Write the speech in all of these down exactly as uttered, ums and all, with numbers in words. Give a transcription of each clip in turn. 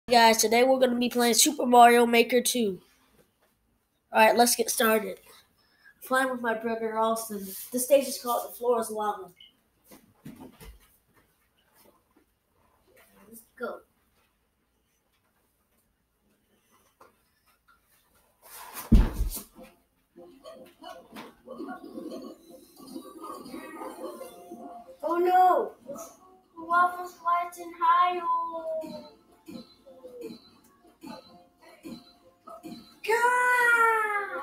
Guys, today we're going to be playing Super Mario Maker two. Alright, let's get started. I'm playing with my brother Austin. This stage is called The Floor is Lava. Let's go. Oh no! The lava's rising higher! God!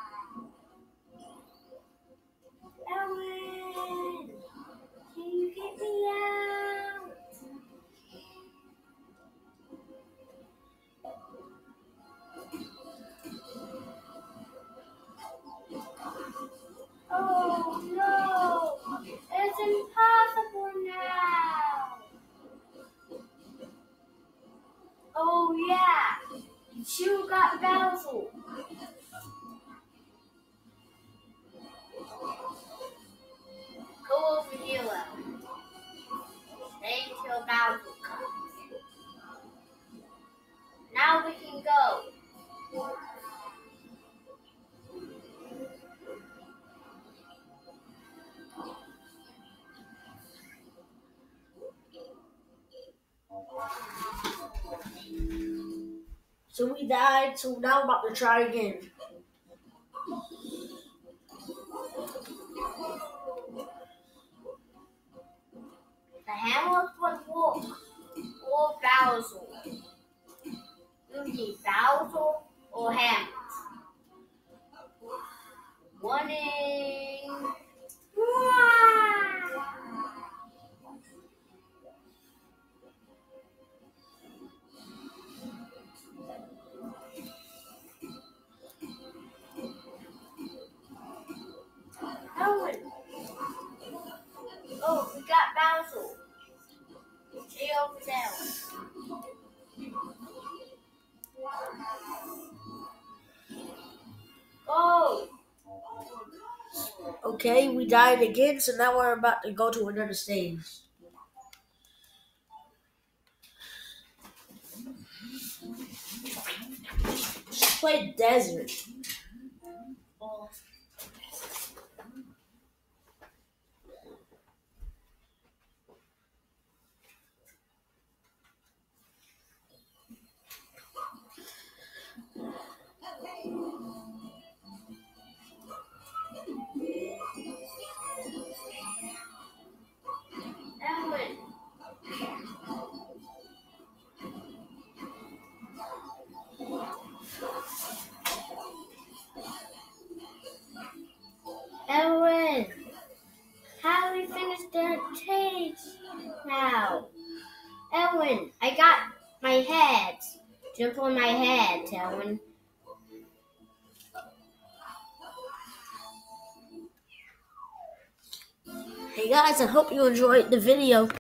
Ellen! Can you get me out? Oh no! It's impossible now! Oh yeah! You got Bowser! Go over here, Ellen. Stay until Bowser comes. Now we can go. So we died, so now we're about to try again. The hammer would walk or Bowser. You need Bowser or hammer. Warning. Ellen. Oh, we got Bowser. Stay over there. Oh. Okay, we died again, so now we're about to go to another stage. Just play desert. Ellen. Ellen, how do we finish the stage now? Ellen, I got my head. Jump on my head, Ellen. Hey guys, I hope you enjoyed the video.